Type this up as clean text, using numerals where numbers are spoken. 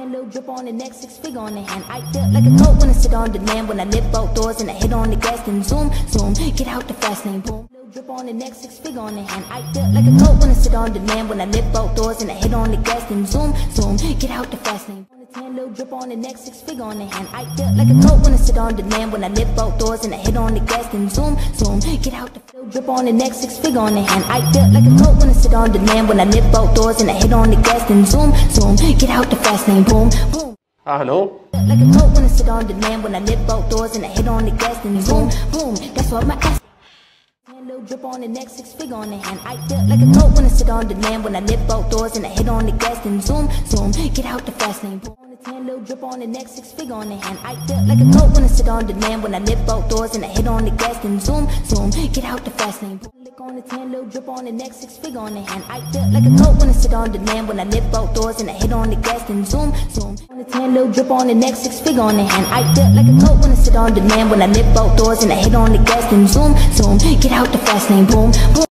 tan, little drip on the neck, 6 figure on the hand. I feel like a coat when I sit on demand. When I lift both doors and I hit on the gas, then zoom, zoom, get out the fast lane, boom. Little drip on the neck, 6 figure on the hand. I feel like a coat when I sit on demand. When I lift both doors and I hit on the gas, then zoom, zoom, get out the fast lane. On the tan, little drip on the neck, 6 figure on the hand. I feel like a coat when I sit on demand. When I lift both doors and I hit on the gas, then zoom, zoom, get out the little drip on the neck, 6 figure on the hand. I feel like a coat when I sit on demand. When I lift both doors and I hit on the gas, then zoom, zoom, get out the fast lane, boom, boom. Hello? Like a coat when I sit on demand. When I lift both doors and I hit on the gas, then zoom, boom, that's what my ass. Little drip on the neck, 6 figure on the hand. I feel like a coat when I sit on demand. When I lift both doors and I hit on the gas, then zoom, zoom, get out the fast lane, boom. On the tan, little drip on the neck, 6 figure on the hand. I feel like a coat when I sit on demand. When I lift both doors and I hit on the gas, then zoom, zoom, get out the fast lane, boom. Lick on the tan, little drip on the neck, 6 figure on the hand. I feel like a coat when I sit on demand. When I lift both doors and I hit on the gas, then zoom, zoom. On the tan, little drip on the neck, 6 figure on the hand. I feel like a coat when I sit on demand. When I lift both doors and I hit on the gas, then zoom, zoom, get out the fast lane, boom, boom.